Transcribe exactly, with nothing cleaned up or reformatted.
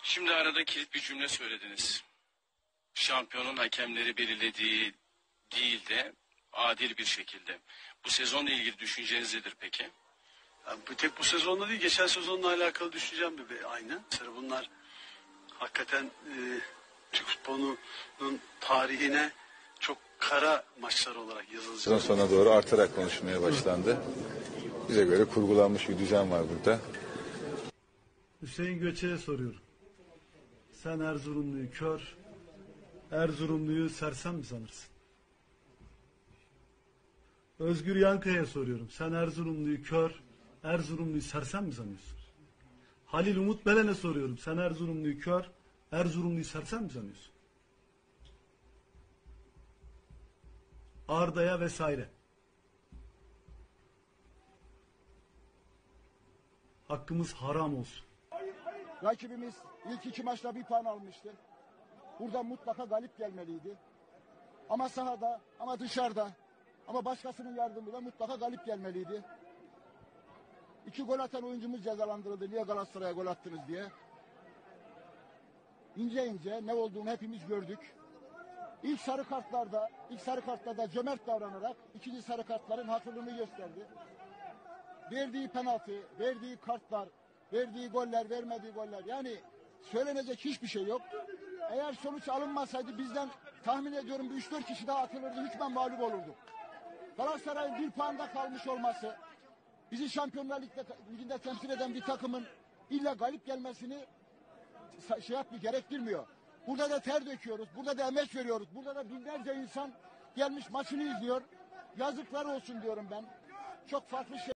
Şimdi arada kilit bir cümle söylediniz. Şampiyonun hakemleri belirlediği değil de adil bir şekilde. Bu sezonla ilgili düşünceniz nedir peki? Ya bu tek bu sezonla değil, geçen sezonla alakalı düşüneceğim bir be aynı. Bunlar hakikaten e, Türk futbolunun tarihine çok kara maçlar olarak yazılacak. Sezon sonuna doğru artarak konuşmaya başlandı. Bize göre kurgulanmış bir düzen var burada. Hüseyin Göçe'ye soruyorum. Sen Erzurumlu'yu kör, Erzurumlu'yu sersem mi sanırsın? Özgür Yankaya'ya soruyorum. Sen Erzurumlu'yu kör, Erzurumlu'yu sersem mi sanıyorsun? Halil Umut Belen'e soruyorum. Sen Erzurumlu'yu kör, Erzurumlu'yu sersem mi sanıyorsun? Arda'ya vesaire. Hakkımız haram olsun. Rakibimiz ilk iki maçta bir puan almıştı. Burada mutlaka galip gelmeliydi. Ama sahada, ama dışarıda, ama başkasının yardımıyla mutlaka galip gelmeliydi. İki gol atan oyuncumuz cezalandırıldı. Niye Galatasaray'a gol attınız diye. İnce ince ne olduğunu hepimiz gördük. İlk sarı kartlarda, ilk sarı kartlarda cömert davranarak ikinci sarı kartların haklılığını gösterdi. Verdiği penaltı, verdiği kartlar, verdiği goller, vermediği goller. Yani söylenecek hiçbir şey yok. Eğer sonuç alınmasaydı bizden tahmin ediyorum bir üç dört kişi daha atılırdı, hükmen mağlup olurdu. Galatasaray'ın bir puanda kalmış olması, bizi Şampiyonlar Ligi'nde, Ligi'nde temsil eden bir takımın illa galip gelmesini şey yapmıyor, gerektirmiyor. Burada da ter döküyoruz, burada da emek veriyoruz. Burada da binlerce insan gelmiş maçını izliyor. Yazıklar olsun diyorum ben. Çok farklı şey.